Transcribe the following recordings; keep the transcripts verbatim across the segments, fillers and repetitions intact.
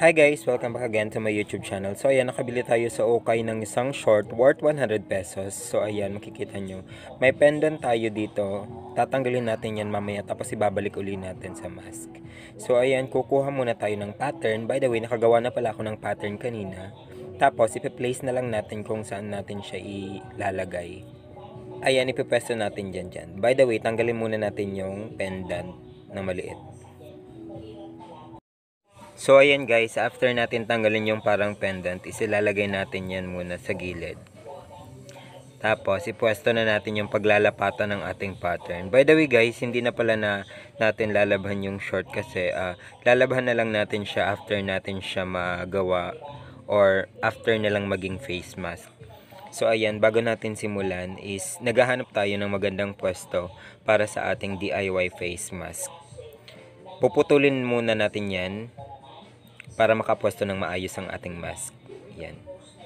Hi guys! Welcome back again to my YouTube channel. So ayan, nakabili tayo sa Okay ng isang short worth one hundred pesos. So ayan, makikita nyo. May pendant tayo dito. Tatanggalin natin yan mamaya tapos ibabalik uli natin sa mask. So ayan, kukuha muna tayo ng pattern. By the way, nakagawa na pala ako ng pattern kanina. Tapos ipe-place na lang natin kung saan natin siya ilalagay. Ayan, ipipwesto natin dyan dyan. By the way, tanggalin muna natin yung pendant na maliit. So ayan guys, after natin tanggalin yung parang pendant, isilalagay natin yan muna sa gilid. Tapos ipwesto na natin yung paglalapatan ng ating pattern. By the way guys, hindi na pala na natin lalabhan yung short kasi uh, lalabhan na lang natin siya after natin siya magawa or after na lang maging face mask. So ayan, bago natin simulan is naghahanap tayo ng magandang pwesto para sa ating D I Y face mask. Puputulin muna natin yan para makapwesto ng maayos ang ating mask. Yan.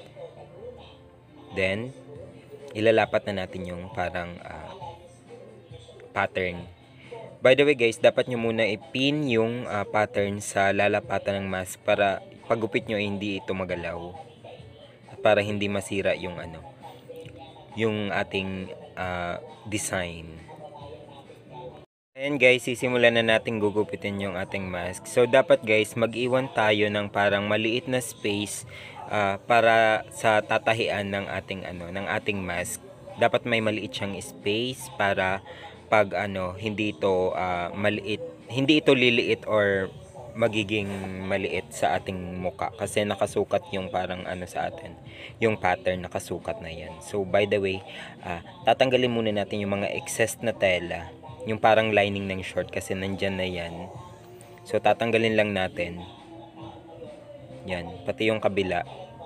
Then, ilalapat na natin yung parang uh, pattern. By the way guys, dapat nyo muna ipin yung uh, pattern sa lalapatan ng mask para paggupit nyo ay hindi ito magalaw. Para hindi masira yung ano, yung ating uh, design. Ayan guys, sisimulan na natin gugupitin yung ating mask. So dapat guys, mag-iwan tayo ng parang maliit na space uh, para sa tatahian ng ating ano, ng ating mask. Dapat may maliit siyang space para pag ano, hindi ito uh, maliit, hindi ito liliit or magiging maliit sa ating muka kasi nakasukat yung parang ano sa atin, yung pattern nakasukat na yan. So by the way, uh, tatanggalin muna natin yung mga excess na tela, yung parang lining ng short kasi nandyan na yan. So tatanggalin lang natin yan, pati yung kabila.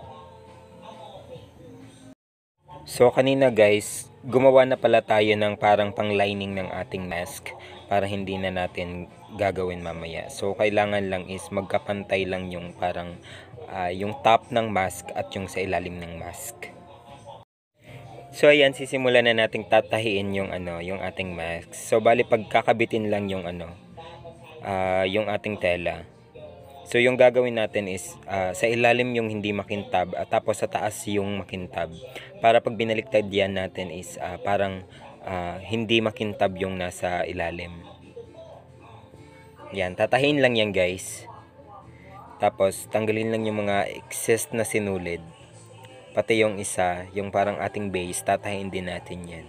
So kanina guys, gumawa na pala tayo ng parang pang lining ng ating mask para hindi na natin gagawin mamaya. So kailangan lang is magkapantay lang yung parang uh, yung top ng mask at yung sa ilalim ng mask. So ayan, sisimulan na nating tatahiin yung ano, yung ating mask. So bali pagkakabitin lang yung ano, uh, yung ating tela. So yung gagawin natin is uh, sa ilalim yung hindi makintab at tapos sa taas yung makintab. Para pag binaliktad yan natin is uh, parang uh, hindi makintab yung nasa ilalim. Yan, tatahiin lang yan guys. Tapos tanggalin lang yung mga excess na sinulid. Pati yung isa, yung parang ating base, tatahiin din natin yan.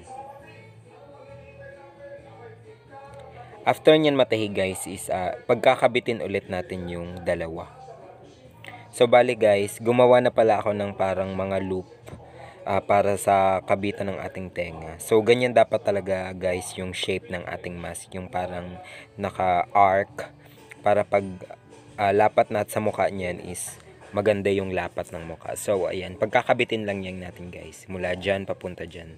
After nyan matahi guys is uh, pagkakabitin ulit natin yung dalawa. So bali guys, gumawa na pala ako ng parang mga loop uh, para sa kabitan ng ating tenga. So ganyan dapat talaga guys yung shape ng ating mask, yung parang naka-arc para pag uh, lapat natin sa mukha niyan is maganda yung lapat ng mukha. So ayan, pagkakabitin lang yan natin guys, mula dyan papunta dyan.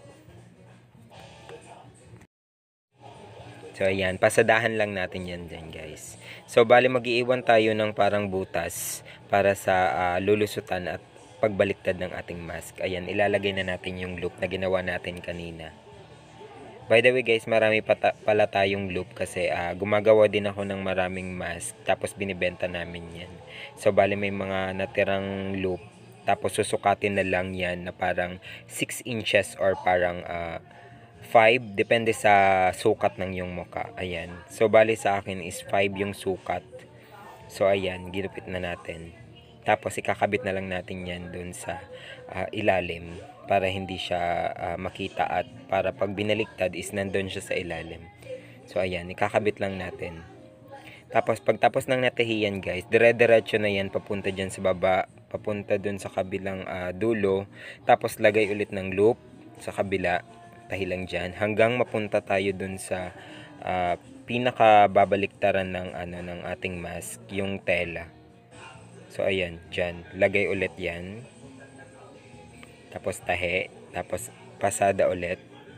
So ayan, pasadahan lang natin yan dyan guys. So bali mag-iiwan tayo ng parang butas para sa uh, lulusutan at pagbaliktad ng ating mask. Ayan, ilalagay na natin yung loop na ginawa natin kanina. By the way guys, marami pa ta pala tayong loop kasi uh, gumagawa din ako ng maraming mask tapos binibenta namin yan. So bali may mga natirang loop tapos susukatin na lang yan na parang six inches or parang uh, five, depende sa sukat ng yung muka. Ayan, so bali sa akin is five yung sukat. So ayan, ginupit na natin. Tapos ikakabit na lang natin yan dun sa uh, ilalim para hindi siya uh, makita at para pag binaliktad is nandun siya sa ilalim. So ayan, ikakabit lang natin. Tapos pagtapos ng natahiyan guys, dire-diretso na yan papunta dyan sa baba, papunta dun sa kabilang uh, dulo. Tapos lagay ulit ng loop sa kabila, tahi lang dyan hanggang mapunta tayo dun sa uh, pinakababaliktaran ng ano ng ating mask, yung tela. So ayan, dyan, lagay ulit yan. Tapos tahi, tapos pasada ulit.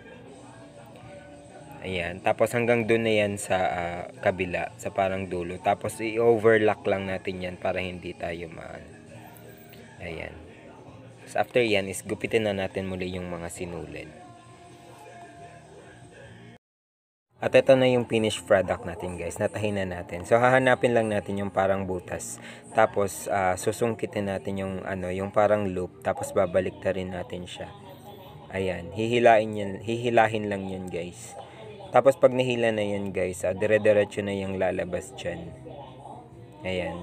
Ayan, tapos hanggang doon na yan sa uh, kabila, sa parang dulo. Tapos i-overlock lang natin yan para hindi tayo maan. Ayan. So after yan is gupitin na natin muli yung mga sinulid. At ito na yung finished product natin guys, natahin na natin. So hahanapin lang natin yung parang butas. Tapos uh, susungkitin natin yung ano, yung parang loop, tapos babaliktarin natin siya. Ayan, hihilain yan, hihilahin lang yan guys. Tapos pag nahila na yan guys, uh, dire-diretso na yung lalabas diyan. Ayan.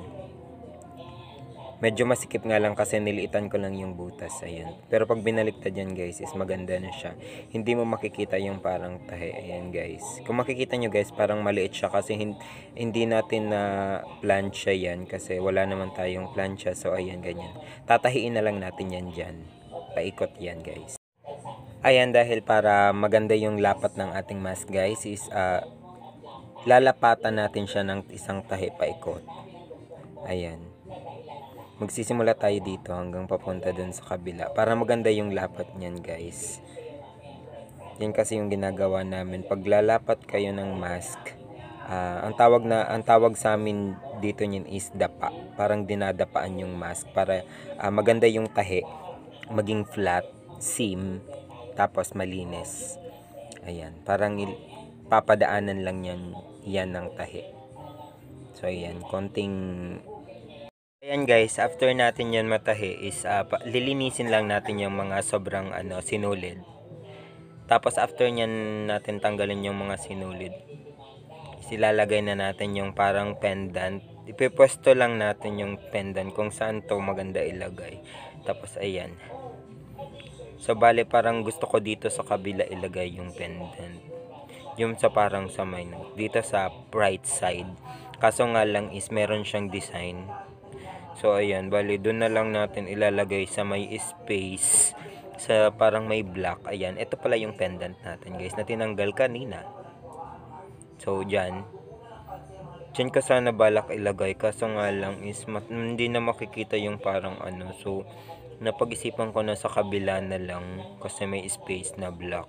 Medyo masikip nga lang kasi niliitan ko lang yung butas. Ayan. Pero pag binaliktad yan guys is maganda na siya. Hindi mo makikita yung parang tahi. Ayan guys. Kung makikita nyo guys parang maliit siya kasi hindi natin na plancha yan. Kasi wala naman tayong plancha. So ayan ganyan. Tatahiin na lang natin yan dyan. Paikot yan guys. Ayan dahil para maganda yung lapat ng ating mask guys is uh, lalapatan natin siya ng isang tahi paikot. Ayan. Magsisimula tayo dito hanggang papunta dun sa kabila para maganda yung lapat niyan guys. Yan kasi yung ginagawa namin pag lalapat kayo ng mask. Uh, ang tawag na ang tawag sa amin dito niyan is dapa. Parang dinadapaan yung mask para uh, maganda yung tahi, maging flat, seam, tapos malinis. Ayan, parang papadaanan lang yan yan ng tahi. So ayan, konting ayan guys, after natin yan matahi is uh, lilinisin lang natin yung mga sobrang ano, sinulid. Tapos after nyan natin tanggalin yung mga sinulid, silalagay na natin yung parang pendant. Ipipwesto lang natin yung pendant kung saan to maganda ilagay. Tapos ayan. So bale parang gusto ko dito sa kabila ilagay yung pendant. Yung sa parang sa may dito sa right side. Kaso nga lang is meron siyang design. So ayan, bali doon na lang natin ilalagay sa may space, sa parang may black. Ayan, ito pala yung pendant natin guys na tinanggal kanina. So dyan, dyan ka sana balak ilagay, kaso nga lang is hindi na makikita yung parang ano. So napag-isipan ko na sa kabila na lang kasi may space na black.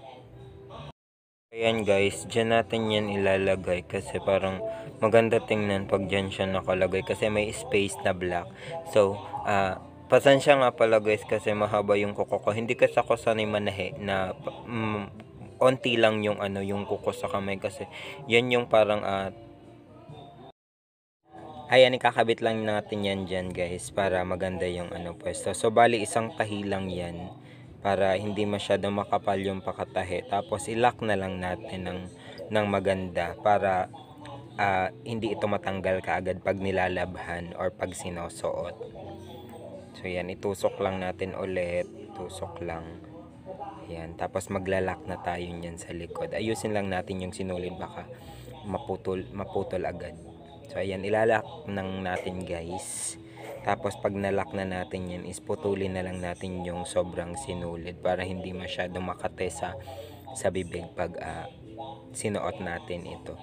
Ayan guys, dyan natin yan ilalagay kasi parang maganda tingnan pag dyan siya nakalagay kasi may space na black. So, uh, pasensya nga pala guys kasi mahaba yung kuko ko. Hindi kasi ako sanay manahe na um, onti lang yung ano yung kuko sa kamay kasi yan yung parang uh, ayan, ikakabit lang natin yan dyan guys para maganda yung ano pwesto. So, bali isang tahi lang yan para hindi masyadong makapal yung pakatahe. Tapos ilock na lang natin ng, ng maganda para uh, hindi ito matanggal kaagad pag nilalabhan or pag sinusuot. So yan, itusok lang natin ulit. Tusok lang. Yan, tapos maglalak na tayo niyan sa likod. Ayusin lang natin yung sinulid baka maputol, maputol agad. So ayan, ilalak nang natin guys. Tapos pag nalock na natin yan is putulin na lang natin yung sobrang sinulid para hindi masyadong makate sa, sa bibig pag uh, sinuot natin ito.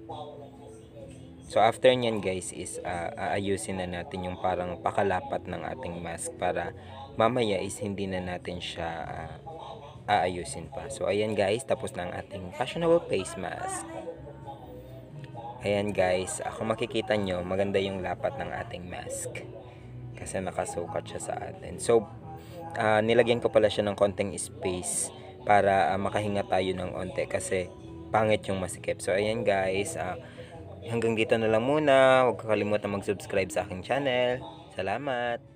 So after nyan guys is uh, aayusin na natin yung parang pakalapat ng ating mask para mamaya is hindi na natin siya uh, aayusin pa. So ayan guys, tapos na ang ating fashionable face mask. Ayan guys, kung makikita nyo maganda yung lapat ng ating mask kasi nakasukat siya sa atin. So uh, nilagyan ko pala siya ng konting space para uh, makahinga tayo ng onte kasi pangit yung masikip. So ayan guys, uh, hanggang dito na lang muna. Huwag kakalimutan mag-subscribe sa aking channel. Salamat!